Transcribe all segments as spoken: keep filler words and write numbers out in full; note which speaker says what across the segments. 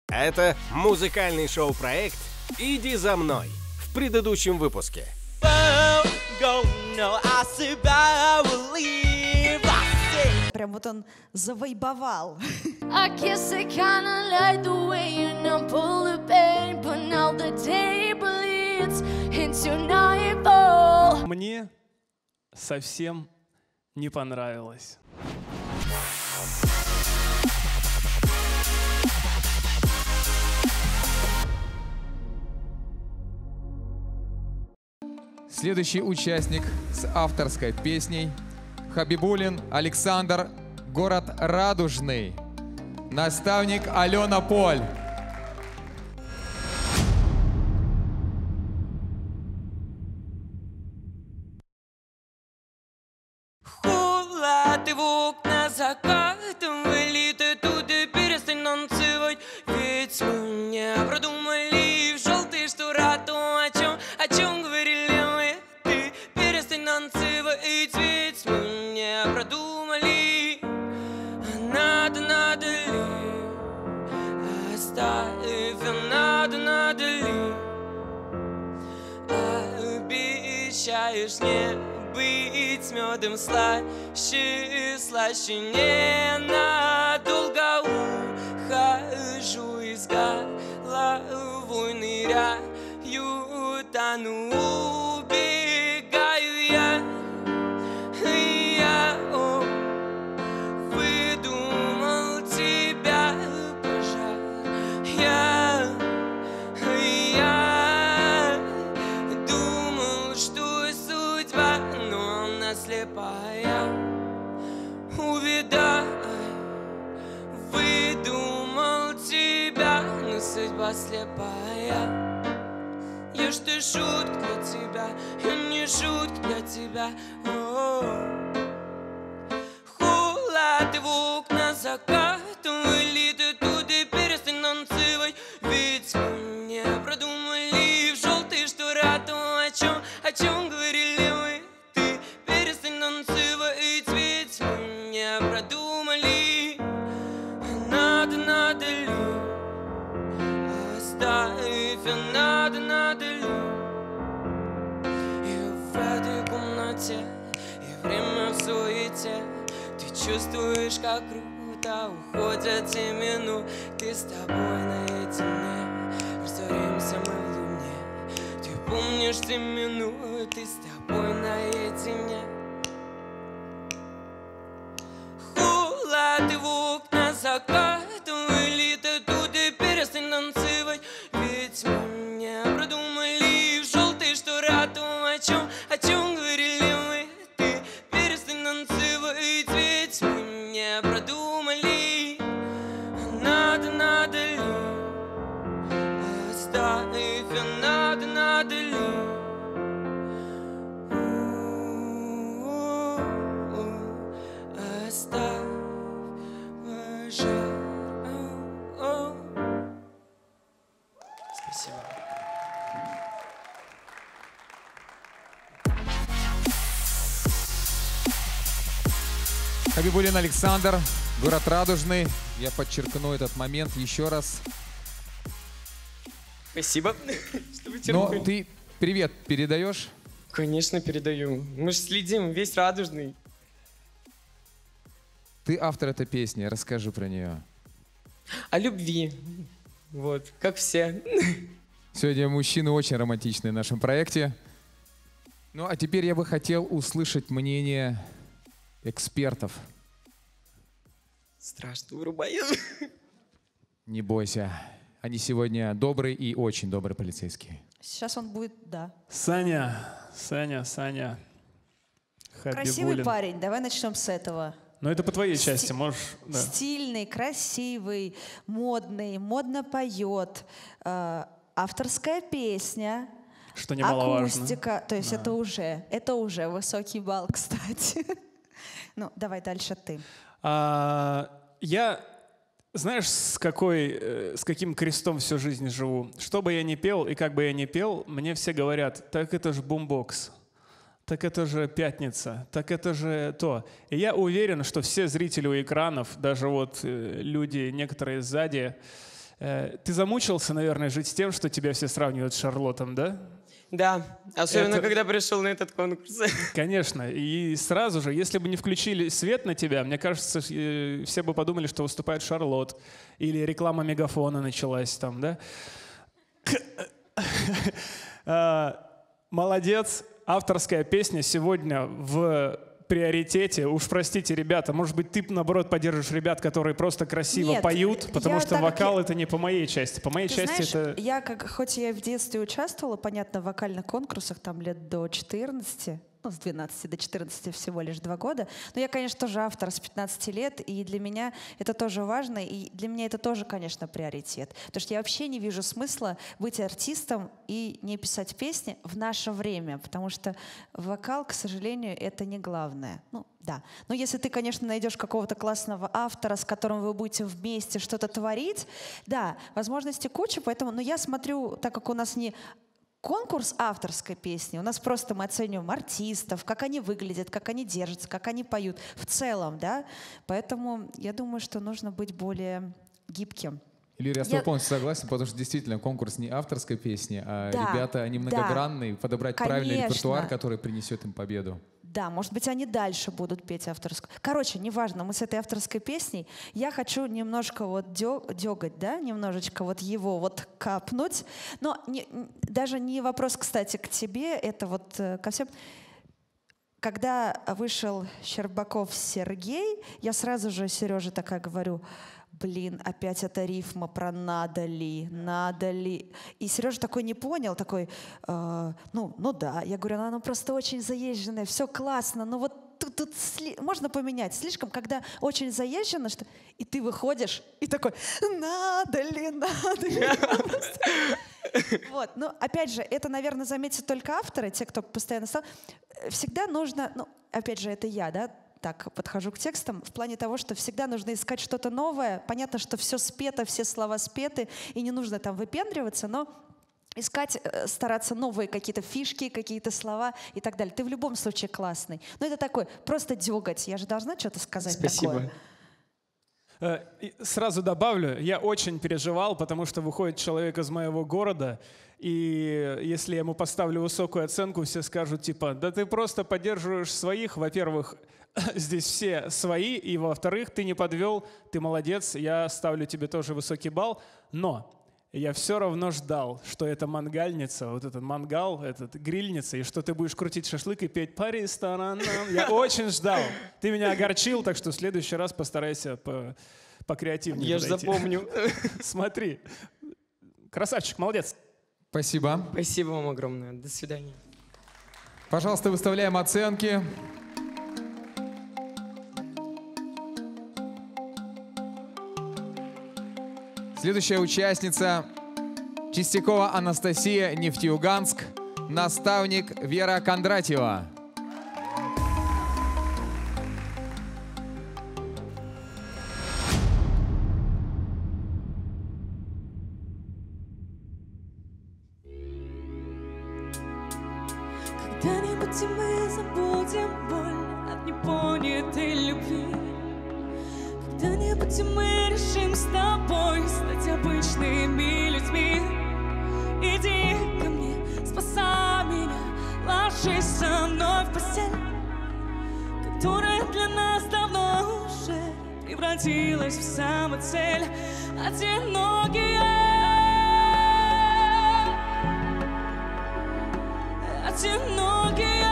Speaker 1: Это музыкальный шоу-проект «Иди за мной» в предыдущем выпуске.
Speaker 2: Прям вот он завайбовал.
Speaker 3: Мне совсем не понравилось.
Speaker 4: Следующий участник с авторской песней Хабибулин Александр, город Радужный. Наставник Алена Поль.
Speaker 5: Ты в окна закатывали, ты тут и перестань танцевать. Ведь мы не продумали в желтый штора то, о чем, о чем говорили мы. Ты перестань танцевать, ведь мы не продумали. Надо, надо ли оставь, надо, надо ли обещаешь мне быть медом слаще, слаще, ненадолго ухожу из головой, ныряю, тону, убегаю я, я о, выдумал тебя, пожалуй, я, я думал, что судьба, но она слепая, увидай, выдумал тебя, но судьба слепая. Я что, шутка для тебя, я не шутка для тебя. Хула, ты в окна закатывали, ты тут и перестань танцевать. Ведь мы не продумали в желтые штора то, о чем, о чем говорили мы. Ты перестань танцевать, ведь мы не продумали. Надо, надо ли оставь, надо, надо ли. И в этой комнате, и время в суете, ты чувствуешь, как круто уходят те минуты с тобой наедине. Растворимся мы в луне. Ты помнишь те минуты с тобой наедине. Хула, ты в окна закатывали, ты тут и перестань танцевать. Ведь мы не продумали в желтые штора то, о чем, о чем говорили мы. Ты перестань танцевать, ведь мы не продумали. Надо, надо ли оставь, надо, надо ли. Оставь, пожалуйста. Спасибо.
Speaker 4: Хабибулин Александр, город Радужный. Я подчеркну этот момент еще раз.
Speaker 5: Спасибо. Что вы
Speaker 4: Но
Speaker 5: терпели.
Speaker 4: ты привет передаешь?
Speaker 5: Конечно, передаю. Мы же следим, весь радужный.
Speaker 4: Ты автор этой песни, расскажи про нее.
Speaker 5: О любви. Вот, как все.
Speaker 4: Сегодня мужчины очень романтичные в нашем проекте. Ну а теперь я бы хотел услышать мнение экспертов.
Speaker 5: Страшно вырубаю.
Speaker 4: Не бойся, они сегодня добрые и очень добрые полицейские.
Speaker 2: Сейчас он будет, да.
Speaker 3: Саня, Саня, Саня.
Speaker 2: Красивый
Speaker 3: Хабибулин.
Speaker 2: парень, давай начнем с этого.
Speaker 3: Но это по твоей
Speaker 2: Сти-
Speaker 3: части, можешь... Да.
Speaker 2: Стильный, красивый, модный, модно поет. Э, авторская песня.
Speaker 3: Что немаловажно.
Speaker 2: Акустика. То есть
Speaker 3: Да.
Speaker 2: это уже, это уже высокий балл, кстати. Ну, давай дальше ты.
Speaker 3: А, я, знаешь, с, какой, э, с каким крестом всю жизнь живу? Что бы я ни пел и как бы я ни пел, мне все говорят, так это же бумбокс. так это же пятница, так это же то. И я уверен, что все зрители у экранов, даже вот люди, некоторые сзади, Э, ты замучился, наверное, жить с тем, что тебя все сравнивают с Шарлотом, да?
Speaker 5: Да, особенно
Speaker 3: Это-
Speaker 5: когда пришел на этот конкурс.
Speaker 3: Конечно. И сразу же, если бы не включили свет на тебя, мне кажется, э, все бы подумали, что выступает Шарлот. Или реклама Мегафона началась там, да? А, Молодец. Авторская песня сегодня в приоритете. Уж простите, ребята, может быть, ты, наоборот, поддержишь ребят, которые просто красиво
Speaker 2: Нет,
Speaker 3: поют, потому
Speaker 2: я
Speaker 3: что
Speaker 2: так как
Speaker 3: вокал
Speaker 2: я-
Speaker 3: — это не по моей части. По моей
Speaker 2: Ты
Speaker 3: части
Speaker 2: знаешь,
Speaker 3: это...
Speaker 2: я как, хоть я и в детстве участвовала, понятно, в вокальных конкурсах, там лет до четырнадцати, ну, с двенадцати до четырнадцати всего лишь два года. Но я, конечно, тоже автор с пятнадцати лет, и для меня это тоже важно, и для меня это тоже, конечно, приоритет. Потому что я вообще не вижу смысла быть артистом и не писать песни в наше время, потому что вокал, к сожалению, это не главное. Ну, да. Но если ты, конечно, найдешь какого-то классного автора, с которым вы будете вместе что-то творить, да, возможностей куча, поэтому, но я смотрю, так как у нас не конкурс авторской песни, у нас просто мы оцениваем артистов, как они выглядят, как они держатся, как они поют в целом, да, поэтому я думаю, что нужно быть более гибким.
Speaker 4: Илья, я с
Speaker 2: Я-
Speaker 4: тобой полностью согласен, потому что действительно конкурс не авторской песни, а
Speaker 2: Да,
Speaker 4: ребята, они
Speaker 2: да.
Speaker 4: многогранные, подобрать правильный
Speaker 2: Конечно.
Speaker 4: репертуар, который принесет им победу.
Speaker 2: Да, может быть, они дальше будут петь авторскую. Короче, неважно, мы с этой авторской песней, я хочу немножко вот дё- дёгать, да, немножечко вот его вот капнуть. Но не- н- даже не вопрос, кстати, к тебе, это вот э, ко всем. Когда вышел Щербаков Сергей, я сразу же Сереже такая говорю: блин, опять эта рифма про надо ли, надо ли. И Сережа такой не понял, такой, «Э, ну, ну да. Я говорю, ну, она просто очень заезженная, все классно, но вот тут, тут сли- можно поменять. Слишком, когда очень заезжено, что... и ты выходишь, и такой, надо ли, надо ли. Вот, ну, опять же, это, наверное, заметят только авторы, те, кто постоянно стал. Всегда нужно, ну, опять же, это я, да, так подхожу к текстам, в плане того, что всегда нужно искать что-то новое. Понятно, что все спето, все слова спеты, и не нужно там выпендриваться, но искать, э, стараться новые какие-то фишки, какие-то слова и так далее. Ты в любом случае классный. Но это такой, просто дёгать. Я же должна что-то сказать
Speaker 5: Спасибо.
Speaker 2: такое.
Speaker 3: Э, и Сразу добавлю, я очень переживал, потому что выходит человек из моего города, и если я ему поставлю высокую оценку, все скажут типа, да ты просто поддерживаешь своих. Во-первых, здесь все свои, и во-вторых, ты не подвел, ты молодец, я ставлю тебе тоже высокий балл, но я все равно ждал, что это мангальница, вот этот мангал, этот грильница, и что ты будешь крутить шашлык и петь по ресторанам. Я очень ждал. Ты меня огорчил, так что в следующий раз постарайся по, покреативнее
Speaker 5: Я ж
Speaker 3: подойти.
Speaker 5: запомню.
Speaker 3: Смотри. Красавчик, молодец.
Speaker 4: Спасибо.
Speaker 5: Спасибо вам огромное. До свидания.
Speaker 4: Пожалуйста, выставляем оценки. Следующая участница — Чистякова Анастасия, Нефтеюганск, наставник Вера Кондратьева.
Speaker 6: Когда-нибудь и мы забудем боль от непонятой любви. Когда-нибудь и мы решим с тобой стать обычными людьми. Иди ко мне, спасай меня, ложись со мной в постель, которая для нас давно уже превратилась в самоцель. Одинокие, одинокие,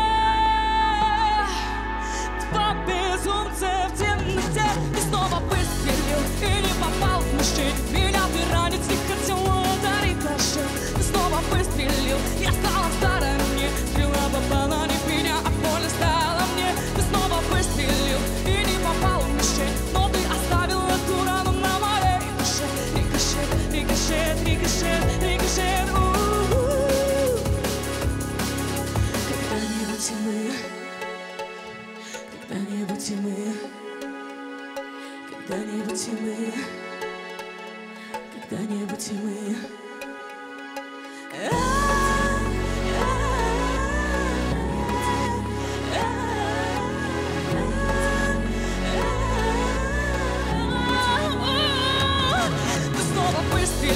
Speaker 6: два безумца в темноте. И снова выстрелил и не попал в мишень. Меня ты ранить не хотел, это рикошет. Ты снова выстрелил, я стала в стороне. Стрела попала не в меня, а больно стала мне. Ты снова выстрелил и не попал в мишень, но ты оставил эту рану на моей душе. Рикошет, рикошет, рикошет, рикошет. У-у-у. Когда-нибудь и мы, когда-нибудь и мы, когда-нибудь и мы, когда-нибудь и мы. Ты снова выстрелил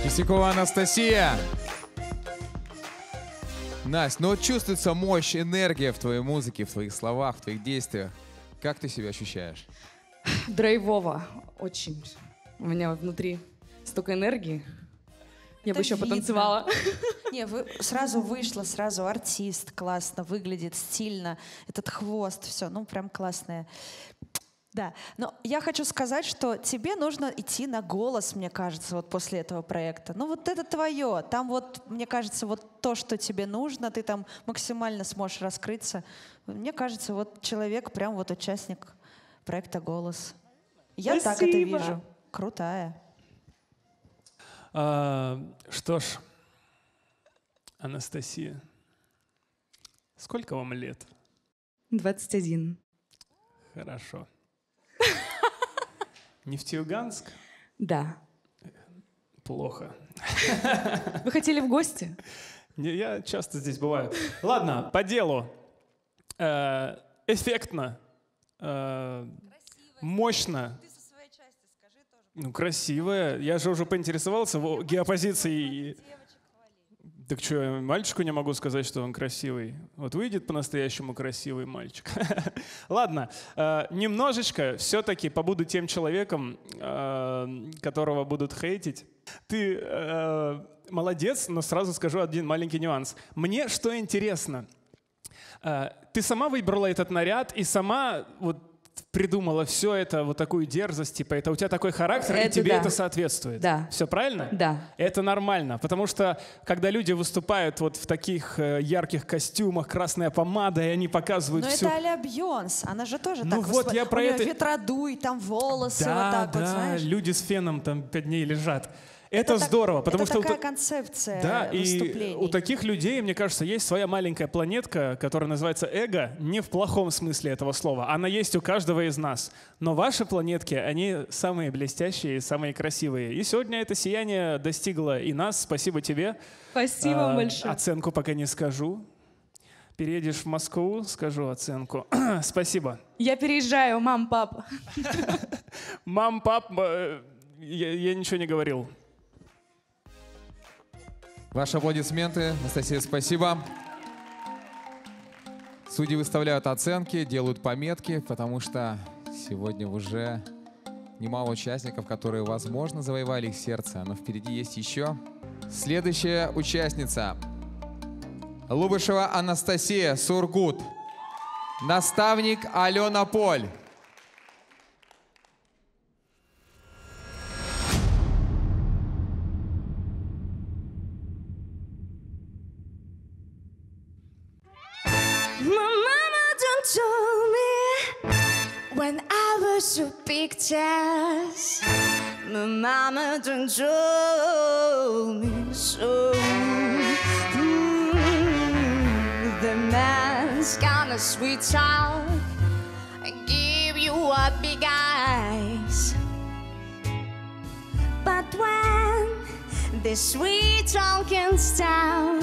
Speaker 4: Чистякова Анастасия. Настя, ну вот чувствуется мощь, энергия в твоей музыке, в твоих словах, в твоих действиях. Как ты себя ощущаешь?
Speaker 7: Драйвово. Очень. У меня внутри столько энергии. Я
Speaker 2: Это
Speaker 7: бы еще
Speaker 2: видно.
Speaker 7: потанцевала.
Speaker 2: Не, вы сразу вышла, сразу артист, классно выглядит, стильно. Этот хвост, все, ну прям классное. Да, но я хочу сказать, что тебе нужно идти на голос, мне кажется, вот после этого проекта. Ну вот это твое. Там вот, мне кажется, вот то, что тебе нужно, ты там максимально сможешь раскрыться. Мне кажется, вот человек прям вот участник проекта «Голос». Я так это
Speaker 7: Спасибо.
Speaker 2: вижу. Крутая.
Speaker 3: А, что ж, Анастасия, сколько вам лет?
Speaker 7: двадцать один.
Speaker 3: Хорошо. Нефтеюганск?
Speaker 7: Да.
Speaker 3: Плохо.
Speaker 7: Вы хотели в гости?
Speaker 3: Не, я часто здесь бываю. Ладно, по делу. Э, эффектно. Э, мощно. Ну, красивая. Я же уже поинтересовался в геопозиции. Так что, я мальчику не могу сказать, что он красивый. Вот выйдет по-настоящему красивый мальчик. Ладно, э, немножечко все-таки побуду тем человеком, э, которого будут хейтить. Ты э, молодец, но сразу скажу один маленький нюанс. Мне что интересно, э, ты сама выбрала этот наряд и сама вот придумала все это, вот такую дерзость, типа, это у тебя такой характер,
Speaker 7: Это
Speaker 3: и тебе
Speaker 7: да.
Speaker 3: это соответствует.
Speaker 7: Да.
Speaker 3: Все правильно?
Speaker 7: Да.
Speaker 3: Это нормально, потому что, когда люди выступают вот в таких э, ярких костюмах, красная помада, и они показывают
Speaker 2: Но
Speaker 3: всю...
Speaker 2: это а-ля Бьонс, она же тоже
Speaker 3: Ну
Speaker 2: так
Speaker 3: вот,
Speaker 2: выступает.
Speaker 3: я про
Speaker 2: У неё
Speaker 3: это-
Speaker 2: ветродуй, там волосы
Speaker 3: Да,
Speaker 2: вот так
Speaker 3: да,
Speaker 2: вот, знаешь.
Speaker 3: люди с феном там пять дней лежат. Это,
Speaker 2: так-
Speaker 3: здорово, потому
Speaker 2: это
Speaker 3: что... у
Speaker 2: такая
Speaker 3: та-
Speaker 2: концепция
Speaker 3: Да, и
Speaker 2: выступлений.
Speaker 3: у таких людей, мне кажется, есть своя маленькая планетка, которая называется эго, не в плохом смысле этого слова. Она есть у каждого из нас. Но ваши планетки, они самые блестящие, самые красивые. И сегодня это сияние достигло и нас. Спасибо тебе.
Speaker 7: Спасибо вам
Speaker 3: А,
Speaker 7: большое.
Speaker 3: Оценку пока не скажу. Переедешь в Москву, скажу оценку. Спасибо.
Speaker 7: Я переезжаю, мам, папа.
Speaker 3: Мам, пап, э, я, я ничего не говорил.
Speaker 4: Ваши аплодисменты. Анастасия, спасибо. Судьи выставляют оценки, делают пометки, потому что сегодня уже немало участников, которые, возможно, завоевали их сердце, но впереди есть еще. Следующая участница. Лубышева Анастасия, Сургут. Наставник Алена Поль.
Speaker 8: My mama done told me when I was a big child. My mama done told me so. Mm, the man's got a sweet talk, give you a big eyes. But when the sweet talking's down,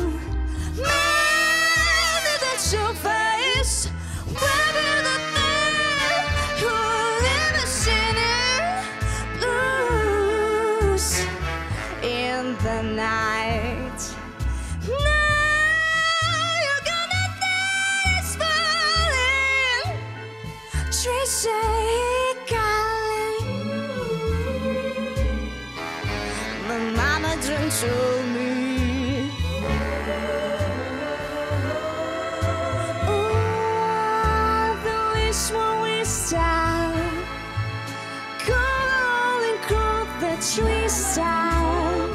Speaker 8: man, that's your face. Where will the man who live sinning blues in the night? Now you're gonna dance falling. Tracy calling. My mama done told me. Oh, the wish when we stop, cool and cool the trees down.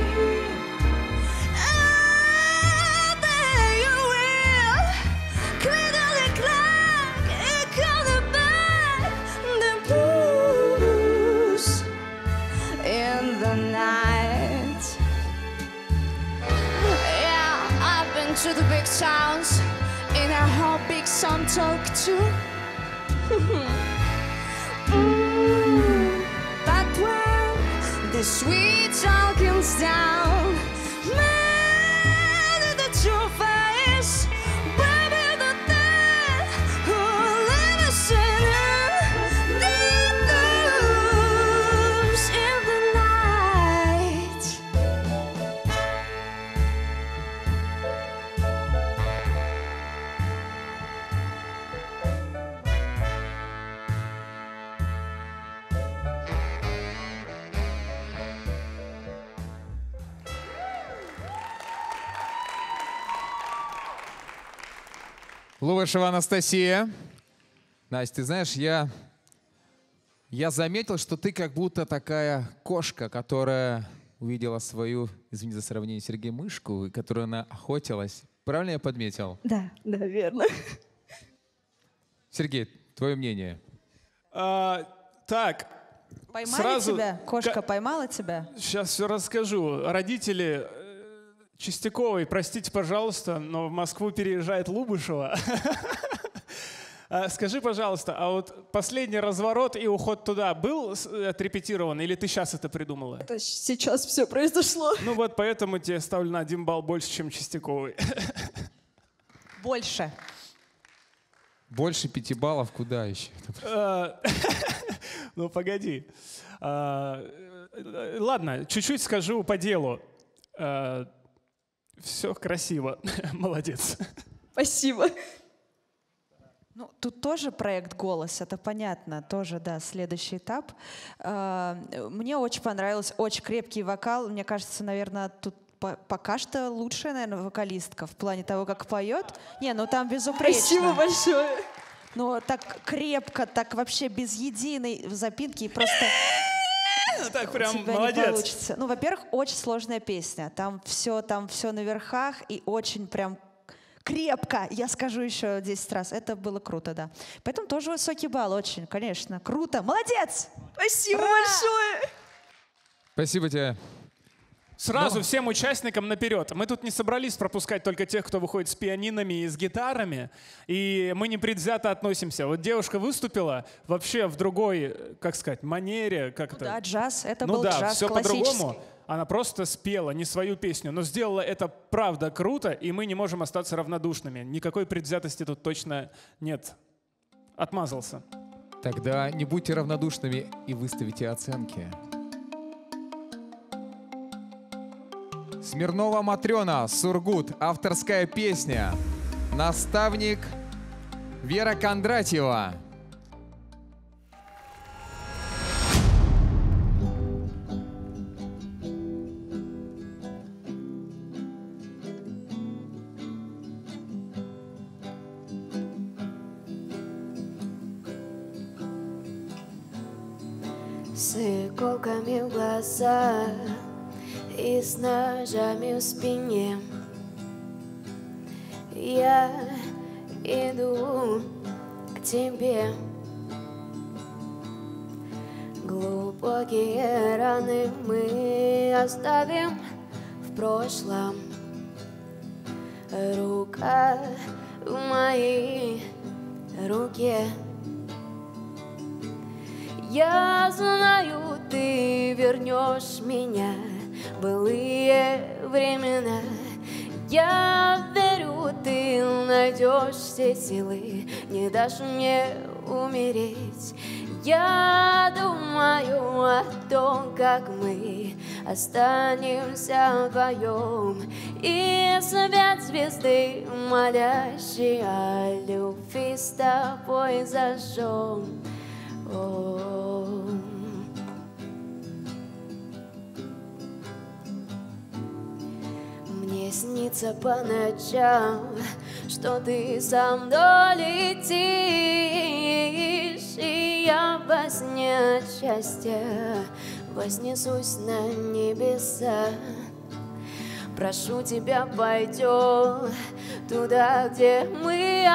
Speaker 8: Ah, there you will, clickle and clack, and call back the blues in the night. Yeah, I've been to the big towns, and I hope big some talk too. Mm, but when the sweet talking's down, man, the truth is, where will the dead who live a sinner lives in the night?
Speaker 4: Лувышева Анастасия. Настя, ты знаешь, я, я заметил, что ты как будто такая кошка, которая увидела свою, извини за сравнение, Сергей, мышку, которую она охотилась. Правильно я подметил?
Speaker 7: Да, да, верно.
Speaker 4: Сергей, твое мнение?
Speaker 3: А, так,
Speaker 2: Поймали
Speaker 3: сразу...
Speaker 2: тебя? Кошка
Speaker 3: Ка-
Speaker 2: поймала тебя?
Speaker 3: Сейчас все расскажу. Родители э, Чистяковой, простите, пожалуйста, но в Москву переезжает Лубышева. А скажи, пожалуйста, а вот последний разворот и уход туда был с- отрепетирован, или ты сейчас это придумала?
Speaker 7: Это сейчас все произошло.
Speaker 3: Ну вот поэтому тебе ставлю на один балл больше, чем Чистяковой.
Speaker 2: Больше.
Speaker 4: Больше пяти баллов куда еще?
Speaker 3: А, Ну погоди. А, э, Ладно, чуть-чуть скажу по делу. Все красиво. Молодец.
Speaker 7: Спасибо.
Speaker 2: Ну, тут тоже проект «Голос», это понятно, тоже, да, следующий этап. А, Мне очень понравилось, очень крепкий вокал. Мне кажется, наверное, тут по- пока что лучшая, наверное, вокалистка в плане того, как поет. Не, ну там безупречно.
Speaker 7: Спасибо большое.
Speaker 2: Но так крепко, так вообще без единой запинки и просто...
Speaker 3: Ну так
Speaker 2: у
Speaker 3: прям
Speaker 2: тебя не
Speaker 3: молодец.
Speaker 2: получится. Ну, во-первых, очень сложная песня. Там все, там все на верхах и очень прям крепко. Я скажу еще десять раз. Это было круто, да. Поэтому тоже высокий балл, очень, конечно. Круто. Молодец!
Speaker 7: Спасибо большое.
Speaker 4: Спасибо тебе.
Speaker 3: Сразу всем участникам наперед. Мы тут не собрались пропускать только тех, кто выходит с пианинами и с гитарами. И мы непредвзято относимся. Вот девушка выступила вообще в другой, как сказать, манере. Как
Speaker 2: Ну
Speaker 3: это?
Speaker 2: да, джаз. Это
Speaker 3: ну
Speaker 2: был
Speaker 3: да,
Speaker 2: джаз
Speaker 3: все
Speaker 2: классический.
Speaker 3: по-другому. Она просто спела не свою песню, но сделала это правда круто, и мы не можем остаться равнодушными. Никакой предвзятости тут точно нет. Отмазался.
Speaker 4: Тогда не будьте равнодушными и выставите оценки. Смирнова Матрена, Сургут, авторская песня. Наставник Вера Кондратьева.
Speaker 8: С иголками в глазах и с ножами в спине я иду к тебе. Глубокие раны мы оставим в прошлом. Рука в моей руке. Я знаю, ты вернешь меня в былые времена. Я верю, ты найдешь все силы, не дашь мне умереть. Я думаю о том, как мы останемся вдвоем, и свет звезды, молящий о любви, с тобой зажжем. О. Мне снится по ночам, что ты со мной летишь, и я во сне от счастья вознесусь на небеса. Прошу тебя, пойдем туда, где мы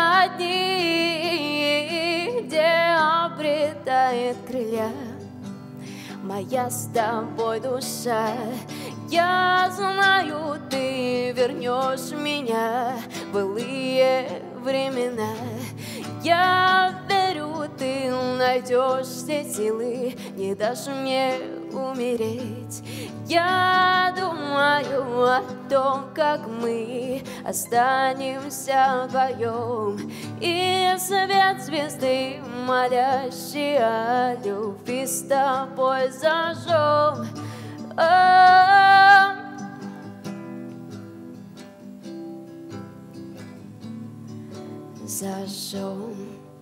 Speaker 8: одни, где обретает крылья моя с тобой душа. Я знаю, ты вернешь меня в былые времена. Я верю, ты найдешь все силы, не дашь мне умереть. Я думаю о том, как мы останемся вдвоем, и свет звезды, молящий о любви, с тобой зажжем. О, зажжем.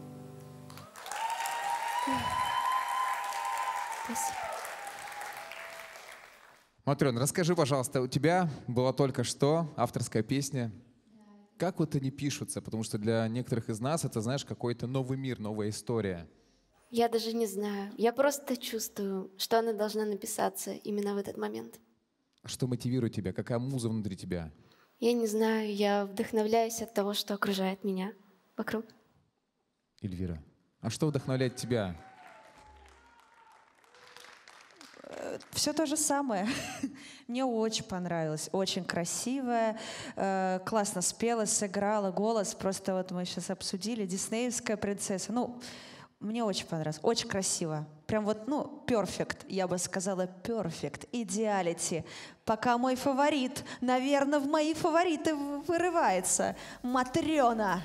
Speaker 8: Спасибо.
Speaker 4: Матрена, расскажи, пожалуйста, у тебя была только что авторская песня. как вот они пишутся? Потому что для некоторых из нас это, знаешь, какой-то новый мир, новая история.
Speaker 9: Я даже не знаю. Я просто чувствую, что она должна написаться именно в этот момент.
Speaker 4: Что мотивирует тебя? Какая муза внутри тебя?
Speaker 9: Я не знаю, я вдохновляюсь от того, что окружает меня вокруг.
Speaker 4: Эльвира, а что вдохновляет тебя?
Speaker 2: Все то же самое. Мне очень понравилось. Очень красивая, э, классно спела, сыграла, голос. Просто вот мы сейчас обсудили. Диснеевская принцесса. Ну, мне очень понравилось. Очень красиво. Прям вот, ну, перфект. Я бы сказала, перфект. Идеалити. Пока мой фаворит, наверное, в мои фавориты вырывается. Матрёна.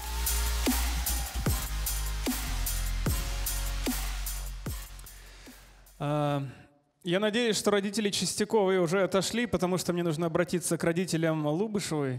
Speaker 3: А... Я надеюсь, что родители Чистяковой уже отошли, потому что мне нужно обратиться к родителям Лубышевой.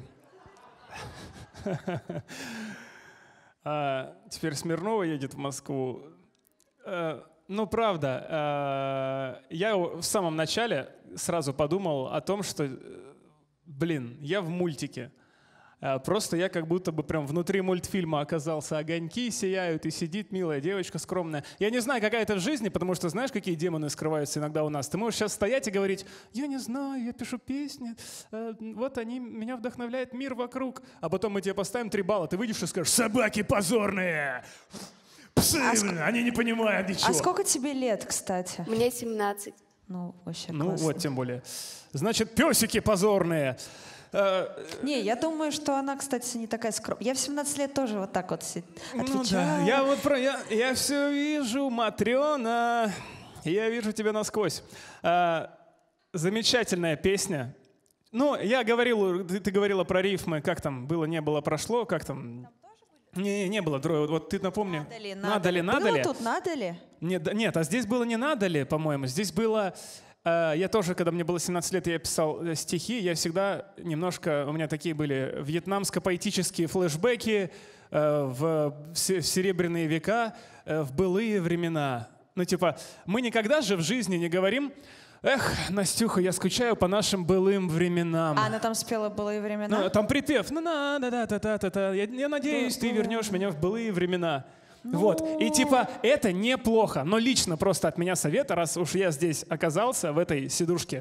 Speaker 3: А теперь Смирнова едет в Москву. Ну, правда, я в самом начале сразу подумал о том, что, блин, я в мультике. Просто я как будто бы прям внутри мультфильма оказался. Огоньки сияют, и сидит милая девочка скромная. Я не знаю, какая это в жизни, потому что знаешь, какие демоны скрываются иногда у нас? Ты можешь сейчас стоять и говорить: я не знаю, я пишу песни, вот они, меня вдохновляет мир вокруг. А потом мы тебе поставим три балла, ты выйдешь и скажешь: собаки позорные! Псы,
Speaker 2: а
Speaker 3: они не понимают ничего.
Speaker 2: А сколько тебе лет, кстати?
Speaker 9: Мне семнадцать.
Speaker 2: Ну, вообще
Speaker 3: Ну,
Speaker 2: классно.
Speaker 3: вот тем более. Значит, песики позорные.
Speaker 2: Не, я думаю, что она, кстати, не такая скромная. Я в семнадцать лет тоже вот так вот отвечаю.
Speaker 3: Ну да, я вот про... Я, я все вижу, Матрёна. Я вижу тебя насквозь. А, замечательная песня. Ну, я говорил, ты, ты говорила про рифмы, как там было, не было, прошло, как там... Не, не было. Вот ты напомни.
Speaker 2: Надо ли,
Speaker 3: надо, надо ли, надо
Speaker 2: было
Speaker 3: ли?
Speaker 2: тут надо ли?
Speaker 3: Нет, нет, а здесь было не надо ли, по-моему. Здесь было... Я тоже, когда мне было семнадцать лет, я писал стихи, я всегда немножко, у меня такие были вьетнамско-поэтические флешбеки в серебряные века, в былые времена. Ну типа, мы никогда же в жизни не говорим: эх, Настюха, я скучаю по нашим былым временам.
Speaker 2: А она там спела «Былые времена»?
Speaker 3: Ну, там припев. Ну, да, да, да, да, да, да. Я, я надеюсь, ты вернешь меня в былые времена. Ну... Вот. И типа это неплохо, но лично просто от меня совета, раз уж я здесь оказался, в этой сидушке,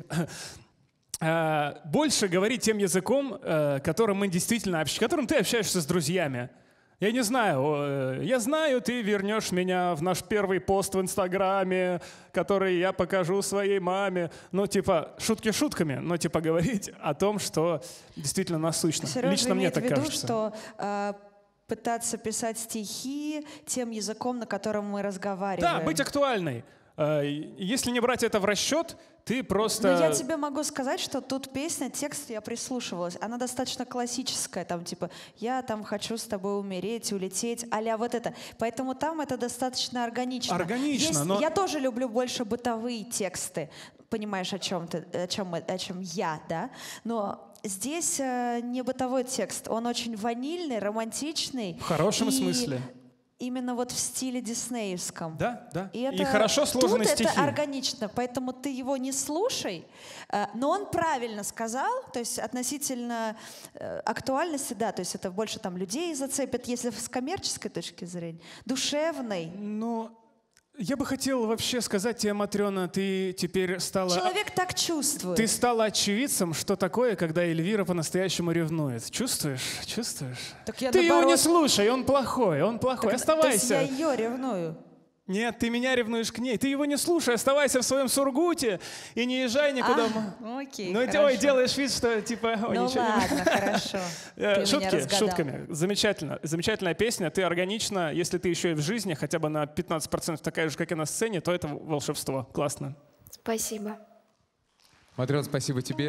Speaker 3: больше говорить тем языком, которым мы действительно общаемся, которым ты общаешься с друзьями. Я не знаю, я знаю, ты вернешь меня в наш первый пост в Инстаграме, который я покажу своей маме. Ну, типа, шутки шутками, но типа говорить о том, что действительно насущно.
Speaker 2: Сережа
Speaker 3: Лично мне
Speaker 2: имеет
Speaker 3: так
Speaker 2: в виду,
Speaker 3: кажется.
Speaker 2: что э, пытаться писать стихи тем языком, на котором мы разговариваем.
Speaker 3: Да, быть актуальной. Если не брать это в расчет, ты просто...
Speaker 2: Но я тебе могу сказать, что тут песня, текст, я прислушивалась, она достаточно классическая, там типа «я там хочу с тобой умереть, улететь», а-ля вот это. Поэтому там это достаточно органично.
Speaker 3: Органично,
Speaker 2: Есть,
Speaker 3: но...
Speaker 2: Я тоже люблю больше бытовые тексты, понимаешь, о чем ты, о чем, о чем я, да? Но здесь э, не бытовой текст, он очень ванильный, романтичный.
Speaker 3: В хорошем
Speaker 2: и...
Speaker 3: смысле.
Speaker 2: Именно вот в стиле диснеевском.
Speaker 3: Да, да.
Speaker 2: И, это,
Speaker 3: и хорошо сложены
Speaker 2: тут
Speaker 3: стихи.
Speaker 2: это органично, поэтому ты его не слушай. Но он правильно сказал, то есть относительно актуальности, да, то есть это больше там людей зацепит, если с коммерческой точки зрения, душевной.
Speaker 3: Ну, я бы хотел вообще сказать тебе, Матрёна, ты теперь стала...
Speaker 2: Человек так чувствует.
Speaker 3: Ты стала очевидцем, что такое, когда Эльвира по-настоящему ревнует. Чувствуешь? Чувствуешь?
Speaker 2: Так я
Speaker 3: ты
Speaker 2: наоборот...
Speaker 3: его не слушай, он плохой, он плохой.
Speaker 2: Так,
Speaker 3: Оставайся.
Speaker 2: То есть я ее ревную.
Speaker 3: Нет, ты меня ревнуешь к ней. Ты его не слушай, оставайся в своем Сургуте и не езжай никуда.
Speaker 2: А, окей,
Speaker 3: ну,
Speaker 2: хорошо.
Speaker 3: ой, делаешь вид, что типа... Ой,
Speaker 2: ну
Speaker 3: ничего
Speaker 2: ладно,
Speaker 3: не...
Speaker 2: хорошо.
Speaker 3: Шутки, шутками. Замечательно. Замечательная песня. Ты органично. Если ты еще и в жизни хотя бы на пятнадцать процентов такая же, как и на сцене, то это волшебство. Классно.
Speaker 9: Спасибо.
Speaker 4: Матрёна, спасибо тебе.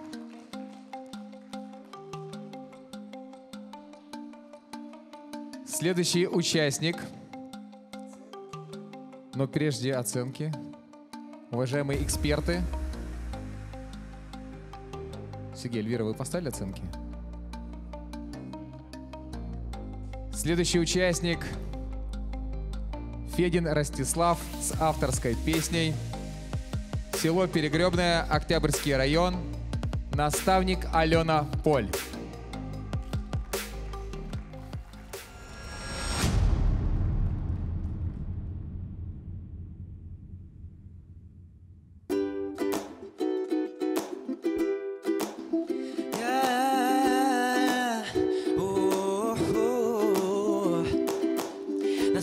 Speaker 4: Следующий участник. Но прежде оценки. Уважаемые эксперты. Сергей, Эльвира, вы поставили оценки? Следующий участник. Федин Ростислав с авторской песней «Село Перегребное, Октябрьский район», наставник Алена Поль.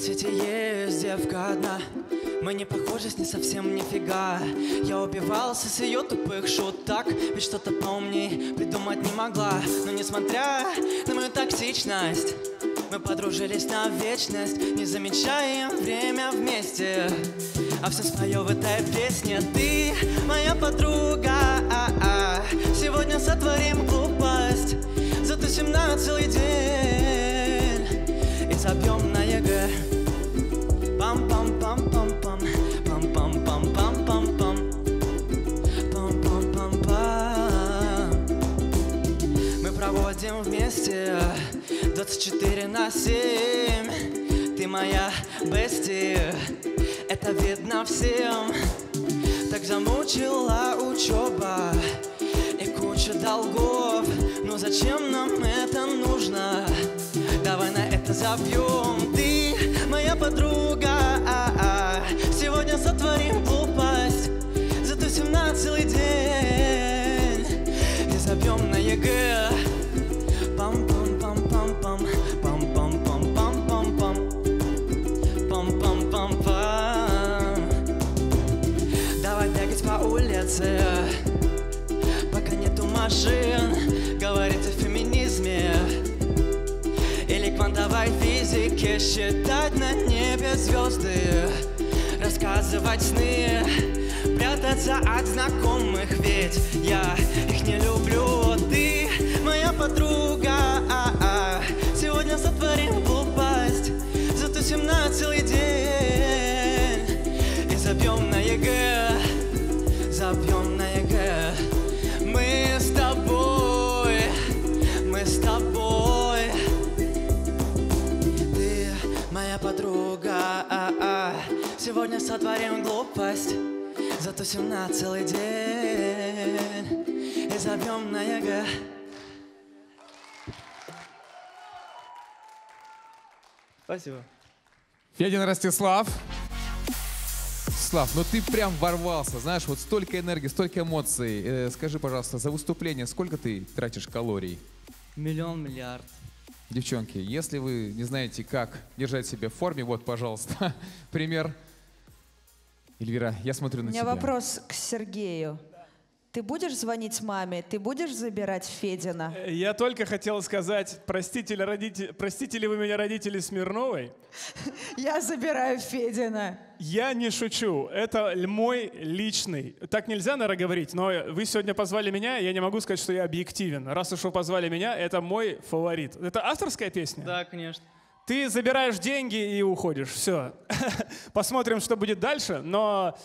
Speaker 10: свете есть девка одна. Мы не похожи с ней совсем нифига. Я убивался с ее тупых шуток, ведь что-то поумней придумать не могла. Но несмотря на мою токсичность, мы подружились на вечность, не замечаем время вместе, а все свое в этой песне. Ты моя подруга, а-а. Сегодня сотворим глупость, затусим на целый день и забьем на ЕГЭ. Пам-пам-пам-пам-пам, пам-пам-пам-пам-пам-пам, пам-пам-пам-пам. Мы проводим вместе двадцать четыре на семь. Ты моя бести, это видно всем. Так замучила учеба и куча долгов. Но зачем нам это нужно? Давай на это забьем. Ты моя подруга, а-а. Сегодня сотворим глупость, затусим на целый день и забьем на ЕГЭ. Пам-пам-пам-пам-пам, пам-пам-пам-пам-пам-пам, пам-пам-пам-пам. Давай бегать по улице, пока нету машин, говорить о феминизме или квантовой физике, считать на небе звезды, рассказывать сны, прятаться от знакомых, ведь я их не люблю. Ты моя подруга, а-а. Сегодня сотворим глупость, затусим на целый день и забьем на ЕГЭ, забьем на ЕГЭ. Мы с тобой, мы с тобой. Ты моя подруга, а-а. Сегодня сотворим глупость, затусим на целый день и забьем на ЕГЭ. Спасибо.
Speaker 4: Федин Ростислав. Слав, ну ты прям ворвался, знаешь, вот столько энергии, столько эмоций. Э, скажи, пожалуйста, за выступление сколько ты тратишь калорий?
Speaker 10: Миллион, миллиард.
Speaker 4: Девчонки, если вы не знаете, как держать себя в форме, вот, пожалуйста, пример. Эльвира, я смотрю на тебя.
Speaker 2: У меня вопрос к Сергею. Ты будешь звонить маме? Ты будешь забирать Федина?
Speaker 3: Я только хотел сказать, простите ли, родители, простите ли вы меня, родители Смирновой?
Speaker 2: Я забираю Федина.
Speaker 3: Я не шучу. Это мой личный. Так нельзя, наверное, говорить, но вы сегодня позвали меня, я не могу сказать, что я объективен. Раз уж вы позвали меня, это мой фаворит. Это авторская песня?
Speaker 10: Да, конечно.
Speaker 3: Ты забираешь деньги и уходишь. Все. Посмотрим, что будет дальше. Но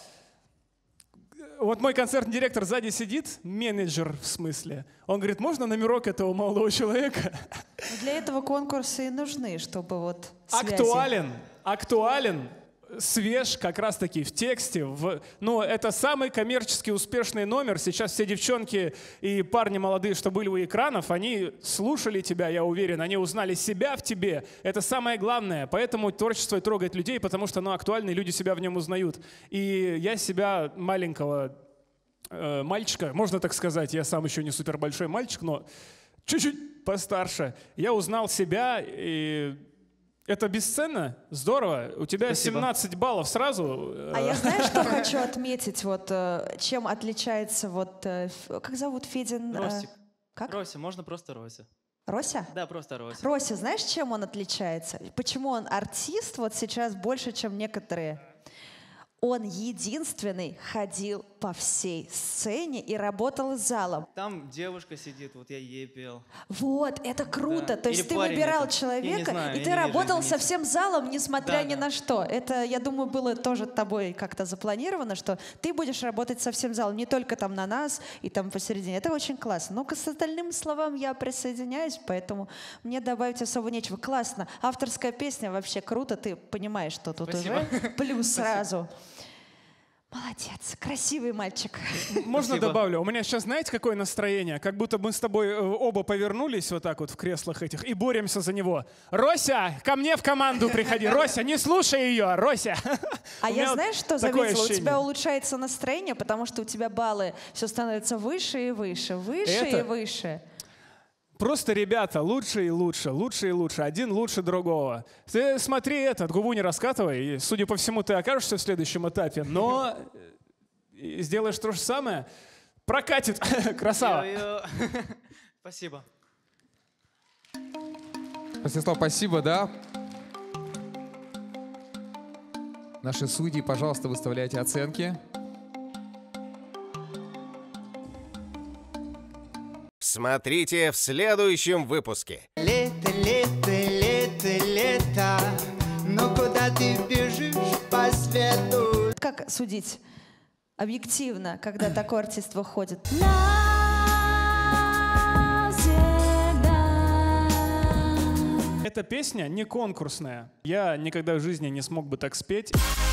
Speaker 3: вот мой концертный директор сзади сидит, менеджер в смысле. Он говорит, можно номерок этого молодого человека?
Speaker 2: Для этого конкурсы и нужны, чтобы вот связи.
Speaker 3: Актуален, актуален, свеж как раз-таки в тексте. В, ну, это самый коммерчески успешный номер. Сейчас все девчонки и парни молодые, что были у экранов, они слушали тебя, я уверен, они узнали себя в тебе. Это самое главное. Поэтому творчество и трогает людей, потому что оно актуально, и люди себя в нем узнают. И я себя маленького э, мальчика, можно так сказать, я сам еще не супер большой мальчик, но чуть-чуть постарше, я узнал себя, и это бесценно, здорово. У тебя
Speaker 10: Спасибо.
Speaker 3: семнадцать баллов сразу.
Speaker 2: А я знаешь, что хочу отметить? Вот э, чем отличается вот э, ф- как зовут Федин? э,
Speaker 10: Ростик.
Speaker 2: Как?
Speaker 10: Рося, можно просто Рося.
Speaker 2: Рося?
Speaker 10: Да, просто Рося.
Speaker 2: Рося, знаешь, чем он отличается? Почему он артист вот сейчас больше, чем некоторые? Он единственный ходил по всей сцене и работал с залом.
Speaker 10: Там девушка сидит, вот я ей пел.
Speaker 2: Вот, это круто.
Speaker 10: Да.
Speaker 2: То есть
Speaker 10: Или
Speaker 2: ты
Speaker 10: парень
Speaker 2: выбирал
Speaker 10: это. Я не
Speaker 2: человека,
Speaker 10: знаю,
Speaker 2: и
Speaker 10: я
Speaker 2: ты
Speaker 10: не вижу,
Speaker 2: работал со
Speaker 10: извините.
Speaker 2: всем залом, несмотря
Speaker 10: Да,
Speaker 2: ни
Speaker 10: да.
Speaker 2: на что. Это, я думаю, было тоже тобой как-то запланировано, что ты будешь работать со всем залом, не только там на нас и там посередине. Это очень классно. Но к остальным словам я присоединяюсь, поэтому мне добавить особо нечего. Классно. Авторская песня вообще круто. Ты понимаешь, что тут
Speaker 10: Спасибо.
Speaker 2: уже плюс сразу. Молодец, красивый мальчик.
Speaker 3: Можно
Speaker 10: Спасибо.
Speaker 3: добавлю? У меня сейчас, знаете, какое настроение? Как будто мы с тобой э, оба повернулись вот так вот в креслах этих и боремся за него. Рося, ко мне в команду приходи. Рося, не слушай ее, Рося.
Speaker 2: А
Speaker 3: У меня
Speaker 2: я
Speaker 3: вот
Speaker 2: знаешь, что
Speaker 3: такое
Speaker 2: заметила? У
Speaker 3: ощущение.
Speaker 2: тебя улучшается настроение, потому что у тебя баллы все становятся выше и выше, выше
Speaker 3: Это-
Speaker 2: и выше.
Speaker 3: Просто ребята лучше и лучше, лучше и лучше, один лучше другого. Ты смотри этот, губу не раскатывай, и, судя по всему, ты окажешься в следующем этапе, но сделаешь то же самое, прокатит. Красава.
Speaker 10: Йо-йо. Спасибо.
Speaker 4: Ростислав, спасибо, да? Наши судьи, пожалуйста, выставляйте оценки.
Speaker 1: Смотрите в следующем выпуске.
Speaker 11: Лето, лето, лето, лето, но куда ты бежишь по свету?
Speaker 2: Как судить объективно, когда такой артист выходит?
Speaker 3: Эта песня не конкурсная. Я никогда в жизни не смог бы так спеть.